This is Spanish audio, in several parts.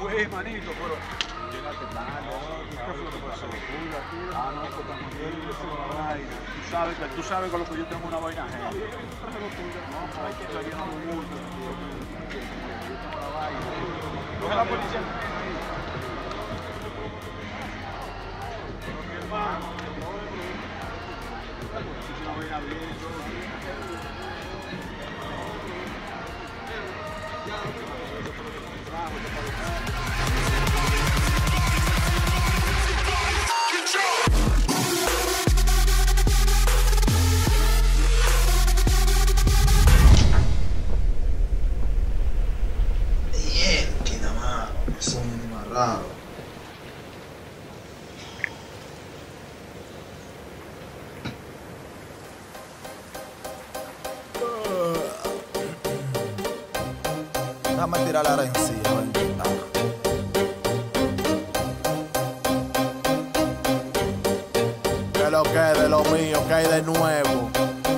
fue, manito, pero llegaste tarde. ¿Qué fue lo que pasó? Ah, no, pues estamos bien, una vaina. Tú sabes con lo que yo tengo una vaina ajena. No, pues hay que estar lleno de bulto. Yo tengo la vaina. Coge la policía. Pero mi hermano, es una vaina bien, que nada más, eso es más raro. Déjame tirar la rencilla. Que lo que de lo mío, que hay de nuevo.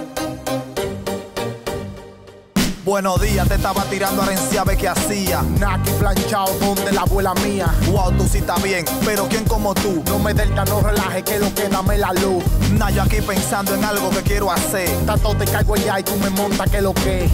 Buenos días, te estaba tirando arencia, ve que hacía. Naki planchado, donde la abuela mía. Wow, tú sí estás bien, pero ¿quién como tú? No me delta, no relaje, que lo que dame la luz. Nah, yo aquí pensando en algo que quiero hacer. Tanto te caigo allá y tú me montas, que lo que.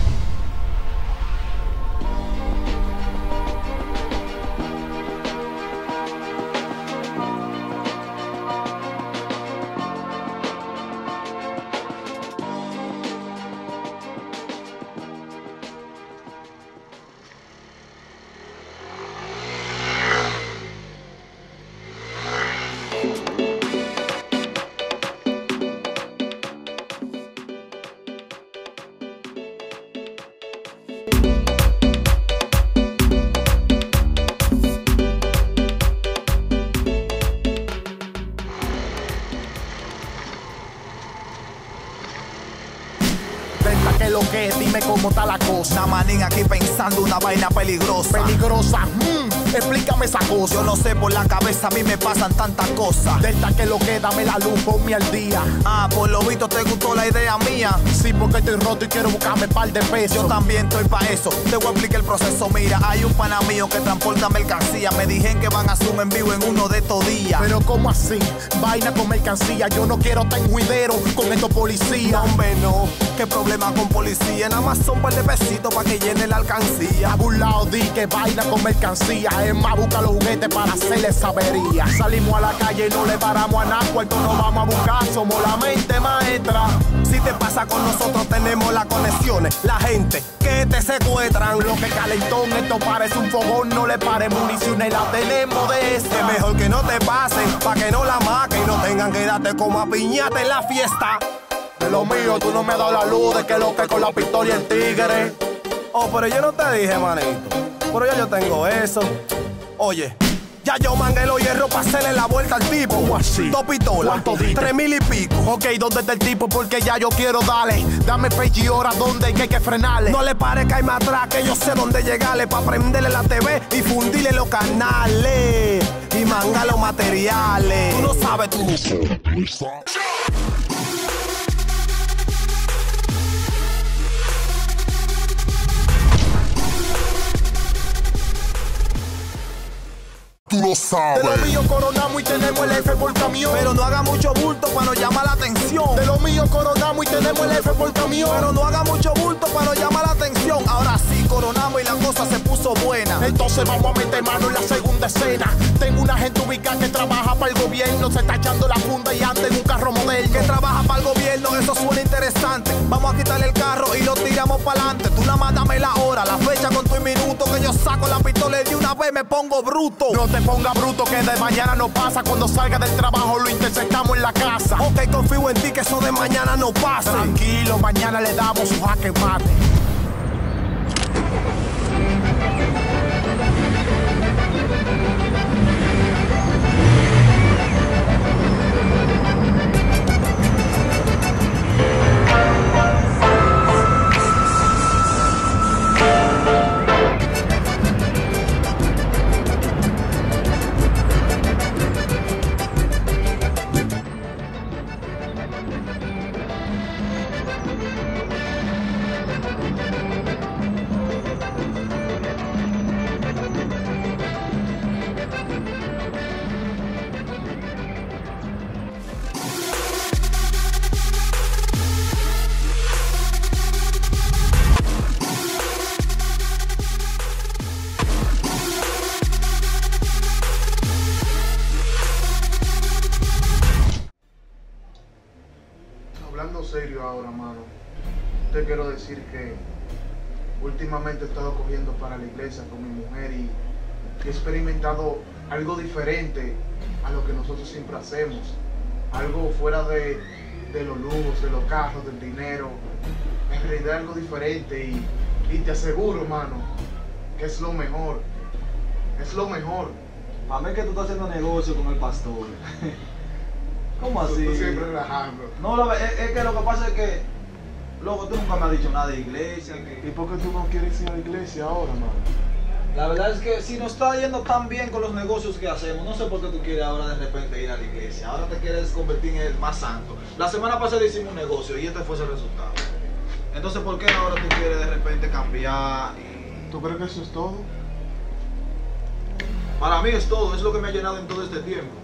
Que lo que es, dime cómo está la cosa. Manín aquí pensando una vaina peligrosa. Peligrosa, explícame esa cosa. Yo no sé, por la cabeza a mí me pasan tantas cosas. Delta que lo que, dame la luz, ponme al día. Ah, por lo visto te gustó la idea mía. Sí, porque estoy roto y quiero buscarme par de pesos. Yo también estoy pa' eso, te voy a explicar el proceso. Mira, hay un pana mío que transporta mercancía. Me dijeron que van a Zoom en vivo en uno de estos días. Pero ¿cómo así? Vaina con mercancía. Yo no quiero estar en juidero con estos policías. No, hombre, no. ¿Qué problema con policía? Nada más son par de besitos para que llene la alcancía. A un lado di que vaina con mercancía. Es más, busca los juguetes para hacerle sabería. Salimos a la calle y no le paramos a nada. Cuarto no vamos a buscar, somos la mente maestra. Si te pasa con nosotros tenemos las conexiones. La gente que te secuestran. Lo que calentón, esto parece un fogón. No le pare municiones, la tenemos de esta. Es mejor que no te pasen, pa' que no la maquen y no tengan que darte como a piñata en la fiesta. De lo mío, tú no me das la luz de que lo que con la pistola y el tigre. Oh, pero yo no te dije, manito. Pero ya yo tengo eso. Oye, ya yo mangué los hierros para hacerle la vuelta al tipo. ¿Cómo así? 2 pistolas, 3,000 y pico. Ok, ¿dónde está el tipo? Porque ya yo quiero darle. Dame fecha y hora donde hay que frenarle. No le pare que hay más atrás, que yo sé dónde llegarle. Pa' prenderle la TV y fundirle los canales. Y mangar los materiales. Tú no sabes, tú no sabes. Tú lo sabes. De lo mío coronamos y tenemos el F por camión. Pero no haga mucho bulto para no llamar la atención. De lo mío coronamos y tenemos el F por camión. Pero no haga mucho bulto para no llamar la atención. Ahora sí coronamos y la cosa se puso buena. Entonces vamos a meter mano en la segunda escena. Tengo una gente ubicada que trabaja para el gobierno. Se está echando la funda y anda en un carro moderno. Que trabaja para el gobierno, eso suena interesante. Vamos a quitarle el carro y lo tiramos para adelante. Tú nada más dame la hora, la fecha con tu minuto. Que yo saco la pistola y de una vez me pongo bruto. No te ponga bruto que de mañana no pasa. Cuando salga del trabajo lo interceptamos en la casa. Ok, confío en ti que eso de mañana no pasa. Tranquilo, mañana le damos su jaque mate. te quiero decir que últimamente he estado cogiendo para la iglesia con mi mujer y he experimentado algo diferente a lo que nosotros siempre hacemos. Algo fuera de los lujos, de los carros, del dinero. En realidad algo diferente y te aseguro, hermano, que es lo mejor. Es lo mejor. Para mí es que tú estás haciendo negocio con el pastor. ¿Cómo así? Tú siempre relajando. No, es que lo que pasa es que, loco, tú nunca me has dicho nada de iglesia. ¿Y por qué tú no quieres ir a la iglesia ahora, hermano? La verdad es que si nos está yendo tan bien con los negocios que hacemos, no sé por qué tú quieres ahora de repente ir a la iglesia. Ahora te quieres convertir en el más santo. La semana pasada hicimos un negocio y este fue ese resultado. Entonces, ¿por qué ahora tú quieres de repente cambiar? ¿Tú crees que eso es todo? Para mí es todo, es lo que me ha llenado en todo este tiempo.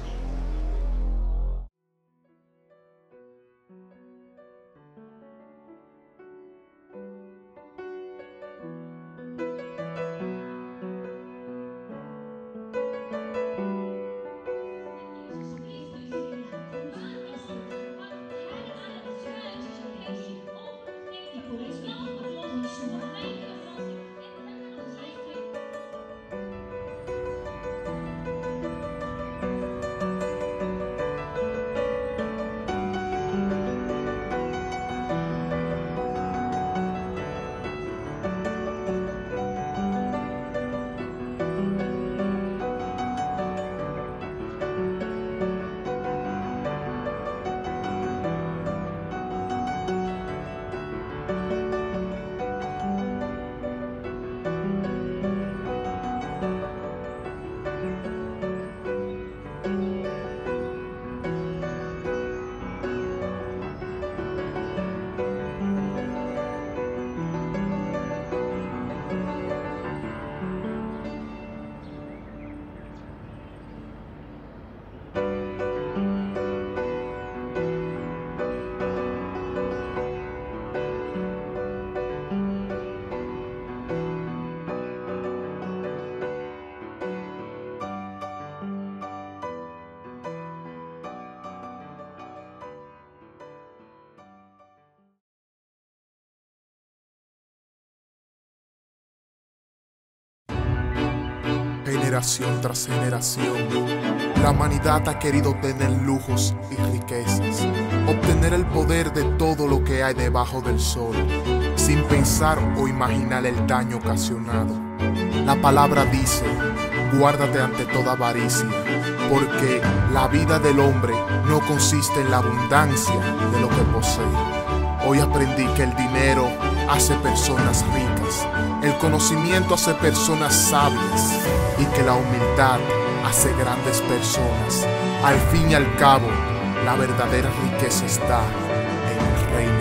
Generación tras generación, la humanidad ha querido tener lujos y riquezas, obtener el poder de todo lo que hay debajo del sol, sin pensar o imaginar el daño ocasionado. La palabra dice: guárdate ante toda avaricia, porque la vida del hombre no consiste en la abundancia de lo que posee. Hoy aprendí que el dinero hace personas ricas, el conocimiento hace personas sabias y que la humildad hace grandes personas. Al fin y al cabo, la verdadera riqueza está en el reino